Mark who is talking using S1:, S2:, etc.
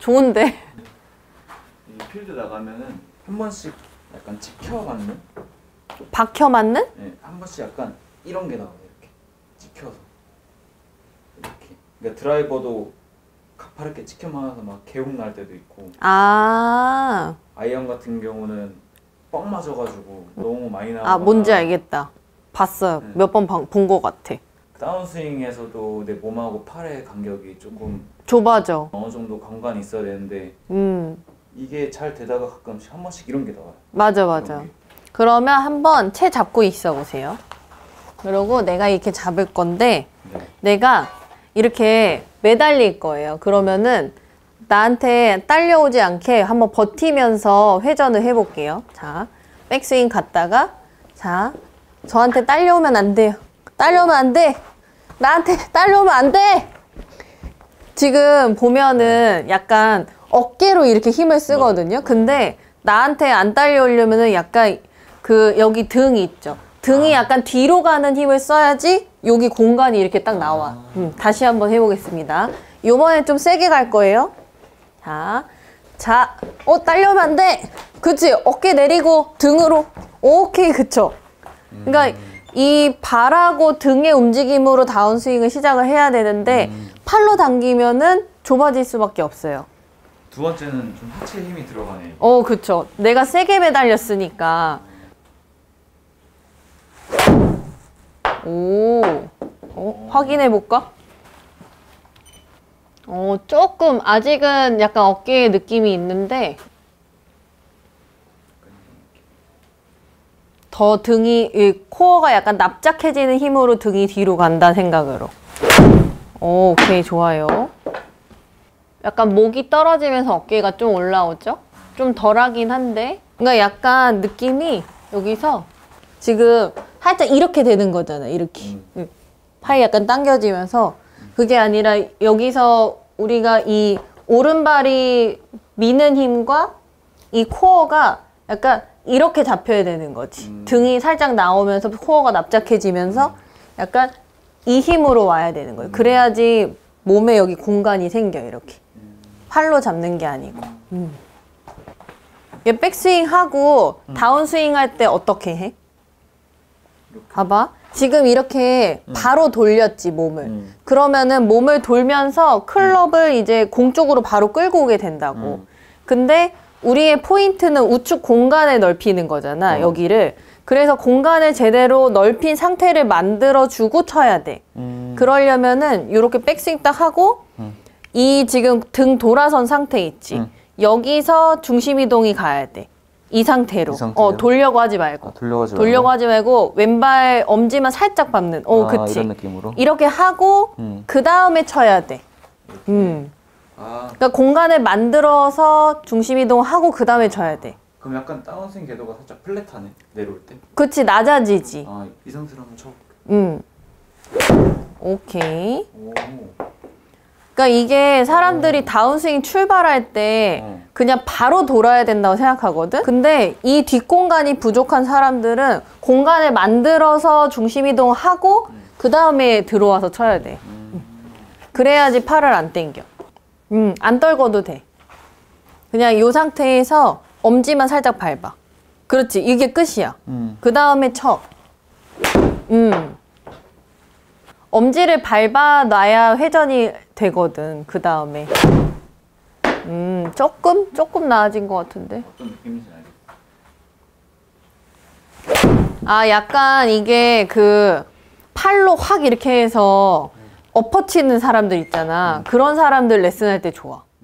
S1: 좋은데.
S2: 이 필드 나가면은 한 번씩 약간 찍혀 맞는?
S1: 박혀 맞는?
S2: 네, 한 번씩 약간 이런 게 나와요. 이렇게 찍혀서 이렇게. 그러니까 드라이버도 가파르게 찍혀 맞아서 막 개운 날 때도 있고.
S1: 아.
S2: 아이언 같은 경우는 뻥 맞아가지고 너무 많이 나와.
S1: 아, 뭔지 알겠다. 봤어요.
S2: 네.
S1: 몇 번 본 것 같아.
S2: 다운스윙에서도 내 몸하고 팔의 간격이 조금
S1: 좁아져.
S2: 어느 정도 공간이 있어야 되는데 이게 잘 되다가 가끔씩 한 번씩 이런 게 나와요.
S1: 맞아, 맞아. 그러면 한번 채 잡고 있어 보세요. 그리고 내가 이렇게 잡을 건데
S2: 네.
S1: 내가 이렇게 매달릴 거예요. 그러면은 나한테 딸려오지 않게 한번 버티면서 회전을 해볼게요. 자, 백스윙 갔다가 자, 저한테 딸려오면 안 돼요. 딸려오면 안 돼. 나한테 딸려오면 안 돼. 지금 보면은 약간 어깨로 이렇게 힘을 쓰거든요. 근데 나한테 안 딸려오려면은 약간 그 여기 등이 있죠. 등이 약간 뒤로 가는 힘을 써야지 여기 공간이 이렇게 딱 나와. 다시 한번 해보겠습니다. 요번에 좀 세게 갈 거예요. 자, 딸려오면 안 돼. 그치? 어깨 내리고 등으로. 오케이, 그쵸? 그러니까 이 발하고 등의 움직임으로 다운스윙을 시작을 해야 되는데 팔로 당기면은 좁아질 수밖에 없어요.
S2: 두 번째는 좀 하체에 힘이 들어가네요.
S1: 그쵸. 내가 세게 매달렸으니까. 확인해 볼까? 조금 아직은 약간 어깨에 느낌이 있는데 더 등이, 이 코어가 약간 납작해지는 힘으로 등이 뒤로 간다는 생각으로. 오케이, 좋아요. 약간 목이 떨어지면서 어깨가 좀 올라오죠? 좀 덜하긴 한데. 그러니까 약간 느낌이 여기서 지금 살짝 이렇게 되는 거잖아, 이렇게. 팔이 약간 당겨지면서 그게 아니라 여기서 우리가 이 오른발이 미는 힘과 이 코어가 약간 이렇게 잡혀야 되는 거지. 등이 살짝 나오면서 코어가 납작해지면서 약간 이 힘으로 와야 되는 거예요. 그래야지 몸에 여기 공간이 생겨, 이렇게. 팔로 잡는 게 아니고. 얘 백스윙 하고 다운스윙 할 때 어떻게 해?
S2: 이렇게.
S1: 봐봐. 지금 이렇게 바로 돌렸지, 몸을. 그러면은 몸을 돌면서 클럽을 이제 공 쪽으로 바로 끌고 오게 된다고. 근데 우리의 포인트는 우측 공간을 넓히는 거잖아, 여기를. 그래서 공간을 제대로 넓힌 상태를 만들어주고 쳐야 돼. 그러려면은 이렇게 백스윙 딱 하고 이 지금 등 돌아선 상태 있지. 여기서 중심 이동이 가야 돼. 이 상태로. 돌려고 하지 말고. 돌려고 하지 말고 왼발 엄지만 살짝 밟는. 그치.
S2: 이런 느낌으로?
S1: 이렇게 하고 그 다음에 쳐야 돼. 그러니까 공간을 만들어서 중심 이동하고 그 다음에 쳐야 돼.
S2: 그럼 약간 다운스윙 궤도가 살짝 플랫하네, 내려올 때?
S1: 그치, 낮아지지.
S2: 이 상태로 한번 쳐볼게.
S1: 오케이. 그러니까 이게 사람들이 다운스윙 출발할 때 그냥 바로 돌아야 된다고 생각하거든? 근데 이 뒷공간이 부족한 사람들은 공간을 만들어서 중심 이동하고 그 다음에 들어와서 쳐야 돼. 그래야지 팔을 안 당겨. 안 떨궈도 돼. 그냥 이 상태에서 엄지만 살짝 밟아. 그렇지, 이게 끝이야. 그 다음에 쳐. 엄지를 밟아놔야 회전이 되거든, 그 다음에. 조금 나아진 것 같은데.
S2: 어떤 느낌인지 알겠어.
S1: 약간 이게 그 팔로 확 이렇게 해서 엎어치는 사람들 있잖아. 그런 사람들 레슨할 때 좋아.